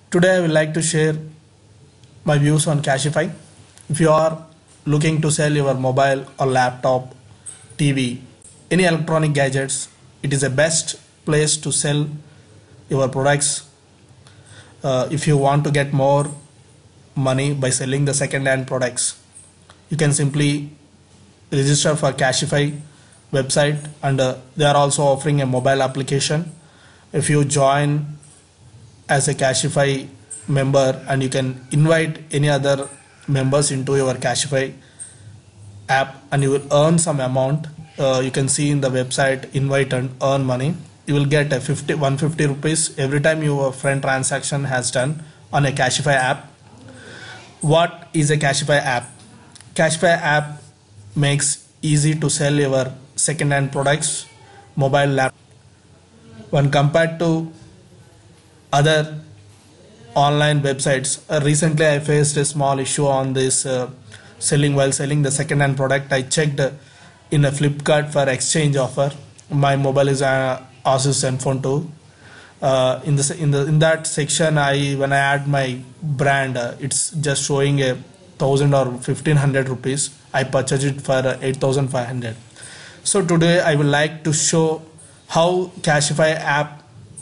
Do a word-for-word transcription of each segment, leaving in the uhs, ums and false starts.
Today I would like to share my views on Cashify. If you are looking to sell your mobile or laptop, T V, any electronic gadgets, it is the best place to sell your products. Uh, if you want to get more money by selling the second-hand products, you can simply register for Cashify website, and uh, they are also offering a mobile application. If you join as a Cashify member, and you can invite any other members into your Cashify app, and you will earn some amount. Uh, you can see in the website invite and earn money. You will get a fifty, one hundred fifty rupees every time your friend transaction has done on a Cashify app. What is a Cashify app? Cashify app makes easy to sell your second-hand products, mobile, laptop. When compared to other online websites, uh, recently I faced a small issue on this uh, selling while selling the second-hand product. I checked uh, in a Flipkart for exchange offer. My mobile is a Asus Zenfone two. Uh, in this in the in that section, I when I add my brand, uh, it's just showing a thousand or fifteen hundred rupees. I purchased it for uh, eight thousand five hundred. So today I would like to show how Cashify app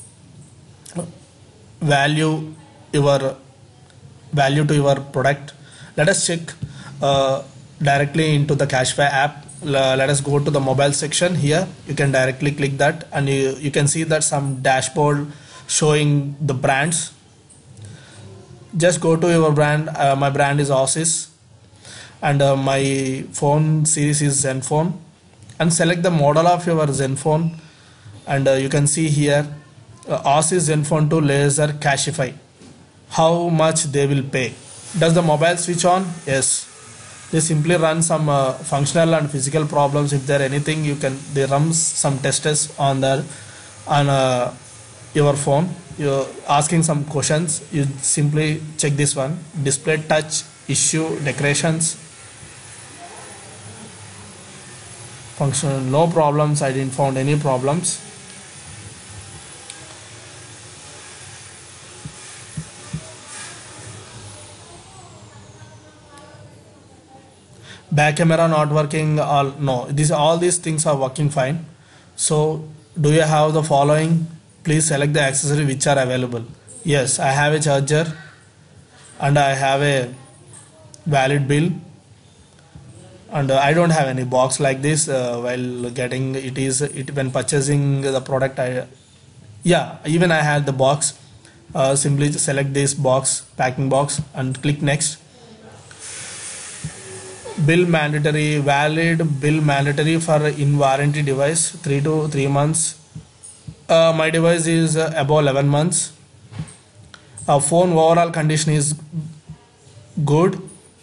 value your value to your product. Let us check uh, directly into the Cashify app. Let us go to the mobile section. Here you can directly click that, and you, you can see that some dashboard showing the brands. Just go to your brand. Uh, my brand is Asus, and uh, my phone series is Zenfone, and select the model of your Zenfone, and uh, you can see here uh, Asus Zenfone two laser Cashify. How much they will pay? Does the mobile switch on? Yes. They simply run some uh, functional and physical problems. If there anything, you can they run some tests on the on uh, your phone. You're asking some questions. You simply check this one: display touch issue, decorations, functional, no problems. I didn't found any problems. Back camera not working. All no, these all these things are working fine. So do you have the following? Please select the accessory which are available. Yes, I have a charger, and I have a valid bill, and uh, I don't have any box like this. Uh, while getting it is it when purchasing the product, I yeah even I had the box. Uh, simply select this box, packing box, and click next. Bill mandatory, valid bill mandatory for in warranty device, three to three months. Uh, my device is uh, above eleven months. Uh, phone overall condition is good.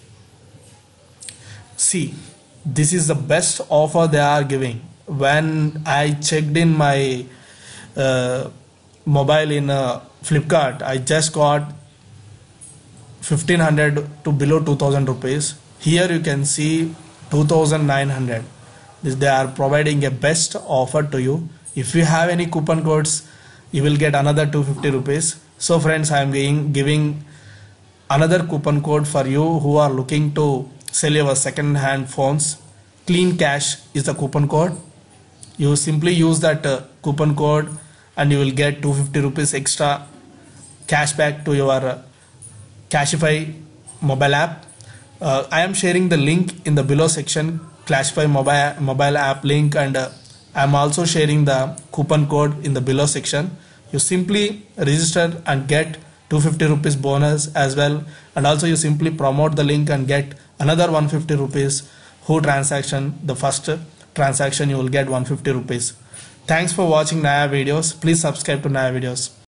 See, this is the best offer they are giving. When I checked in my uh, mobile in uh, Flipkart, I just got fifteen hundred to below two thousand rupees. Here you can see two thousand nine hundred. This, they are providing a best offer to you. If you have any coupon codes, you will get another two hundred fifty rupees. So friends, I am being, giving another coupon code for you who are looking to sell your second hand phones. Clean Cash is the coupon code. You simply use that uh, coupon code, and you will get two hundred fifty rupees extra cashback to your uh, Cashify mobile app. Uh, I am sharing the link in the below section, Cashify mobile mobile app link, and uh, I am also sharing the coupon code in the below section. You simply register and get two hundred fifty rupees bonus as well, and also you simply promote the link and get another one hundred fifty rupees. Who transaction the first transaction, you will get one hundred fifty rupees. Thanks for watching Naya videos. Please subscribe to Naya videos.